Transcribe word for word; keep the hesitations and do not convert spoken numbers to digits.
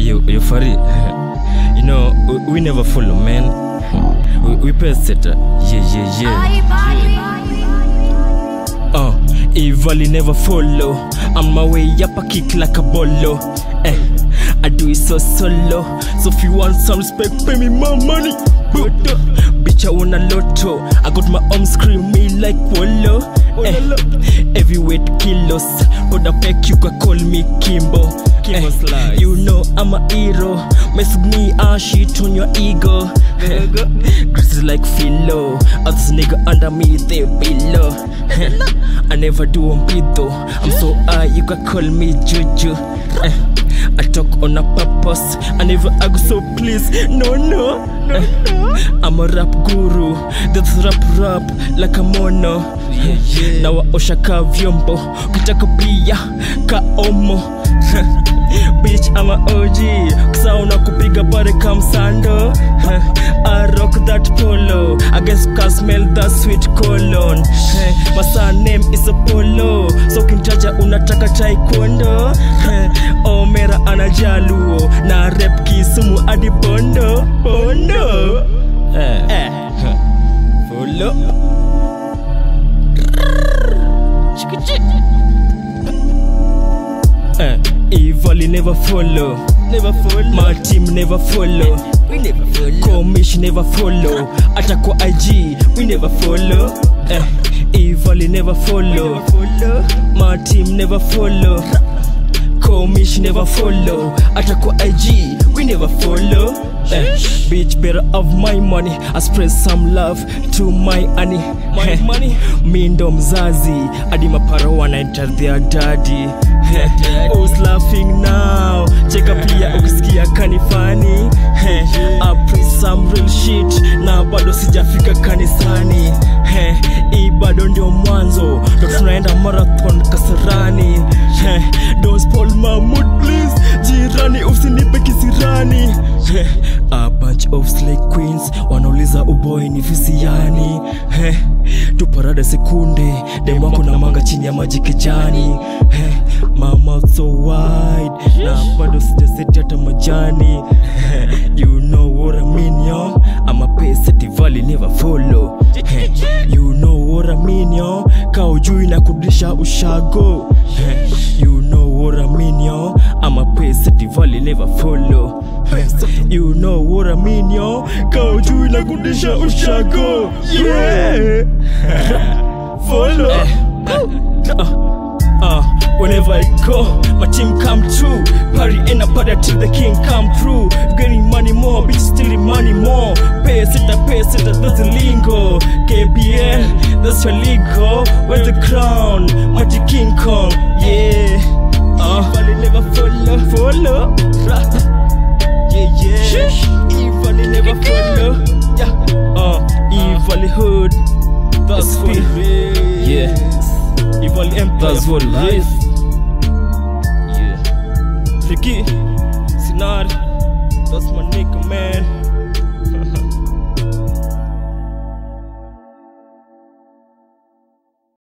You, you Fari, you know, we, we never follow, man. We, we pass it. Yeah, yeah, yeah. Uh, Evil never follow. On my way up, I kick like a bolo. Eh, I do it so solo. So if you want some respect, pay me more money. But, uh, bitch, I want a lotto. I got my arms screaming like Polo. Eh, heavyweight kilos. But I peck, you can call me Kimbo. Eh, you know I'm a hero. Mess with me, I shit on your ego. Chris is like Philo. Others nigga under me, they below. I never do on beat though. I'm so high, you can call me Juju. eh, I talk on a purpose. I never argue, so please, no, no, no, eh, no. I'm a rap guru. That's rap rap like a mono. Yeah, yeah. Now I oshaka vyombo. Kitaka pia ka omo. Bitch, I'm a O G. Kusauna kupiga pare kamsando. I rock that polo. I guess you can smell that sweet cologne. My son name is Apollo. So kintaja unataka taekwondo. Oh mera anajaluo. Na rep Kisumu adi bondo. Bondo. Eh. Follow. Eh. Evil never follow. Never follow. My team never follow. We never follow. Commission never follow. Attack I G. We never follow. Eh. Evil never follow. My team never follow. Commission never follow. Attack I G. We never follow. Eh. Bitch, better have my money. I spread some love to my honey. My eh. money. Me ndo mzazi. Adi mapara wana enter their daddy. Eh. Who's laughing now? Check up here, ukisikia kanifani. Eh. I pray some real shit. Na bado sijafika kanisani. Eh. Hii bado ndio mwanzo. Ndo tunaenda marathon Kasarani. Eh. Don't spoil my mood please. Jirani usinipe kisirani. Eh. A bunch of slay queens wanauliza uboy ni visiani. eh, Tuparada sekunde dem wako na manga chini ya maji kijani. eh, My mouth so wide na bado sijaseti hata majani. eh, You know what I mean yo. I'm a pace at the valley never follow. eh, You know what I mean yo. Ka ujui na kudisha ushago. eh, You know what I mean yo. I'm a pace at the valley never follow. You know what I mean yo. Ka ujui na kudisha ushago. Yeah. Follow. uh, uh, Whenever I go, my team come true. Party in a party till the king come through. Getting money more, bitch stealing money more. Pay it, pay it, that's the lingo. K B L, that's your lingo. Where's the crown? Mighty King Kong, yeah. Uh, Evil never follow, follow. Yeah, yeah. Evil never follow. Yeah. Uh, Evil hood. That's what it is. Yeah. Evil empire. That's what it is. Yeah. Ricky, Sinari. That's my nigga, man.